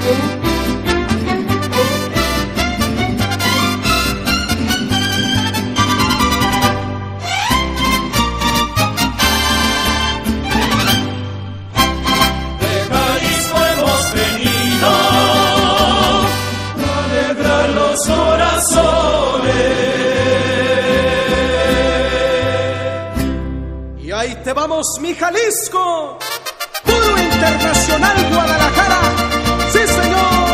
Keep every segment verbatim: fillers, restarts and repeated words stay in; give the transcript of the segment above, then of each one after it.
Te vamos, mi Jalisco, puro internacional Guadalajara, sí señor.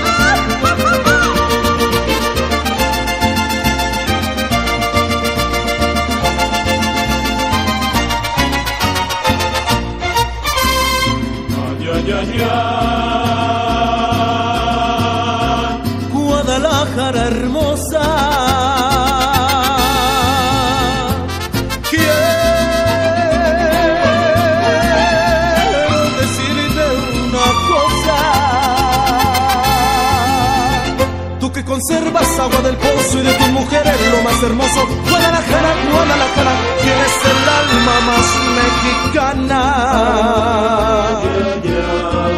Ay, ay, ay, ay. Guadalajara hermosa, que conservas agua del pozo y de tus mujeres lo más hermoso. Guadalajara, Guadalajara, tienes el alma más mexicana. Ay, ay, ay.